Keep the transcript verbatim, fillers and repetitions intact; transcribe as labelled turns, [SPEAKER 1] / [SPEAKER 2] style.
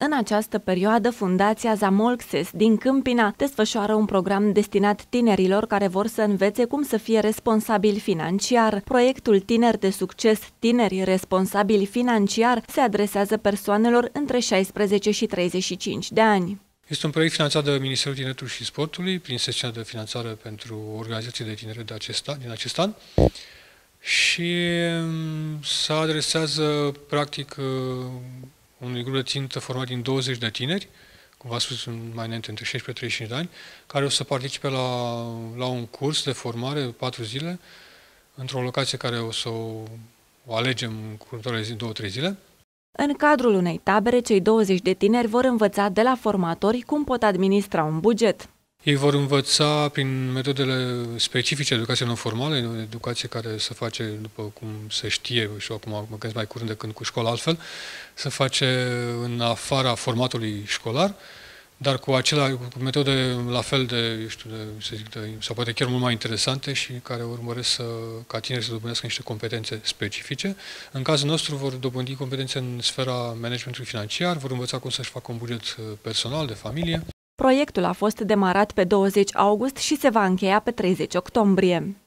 [SPEAKER 1] În această perioadă, Fundația Zamolxes din Câmpina desfășoară un program destinat tinerilor care vor să învețe cum să fie responsabili financiar. Proiectul Tineri de Succes, Tineri Responsabili Financiar se adresează persoanelor între șaisprezece și treizeci și cinci de ani.
[SPEAKER 2] Este un proiect finanțat de Ministerul Tineretului și Sportului prin secțiunea de finanțare pentru organizații de tineret de acest an, din acest an și se adresează practic unui grup de țintă format din douăzeci de tineri, cum v-am spus mai înainte, între șaisprezece și treizeci și cinci de ani, care o să participe la, la un curs de formare, patru zile, într-o locație care o să o, o alegem în următoarele două-trei zile.
[SPEAKER 1] În cadrul unei tabere, cei douăzeci de tineri vor învăța de la formatori cum pot administra un buget.
[SPEAKER 2] Ei vor învăța prin metodele specifice de educație non-formală, educație care se face după cum se știe, și acum mă gândesc mai curând decât cu școala altfel, se face în afara formatului școlar, dar cu acele cu metode la fel de, eu știu, de, să zic, de, sau poate chiar mult mai interesante și care urmăresc să, ca tineri să dobândească niște competențe specifice. În cazul nostru vor dobândi competențe în sfera managementului financiar, vor învăța cum să-și facă un buget personal, de familie.
[SPEAKER 1] Proiectul a fost demarat pe douăzeci august și se va încheia pe treizeci octombrie.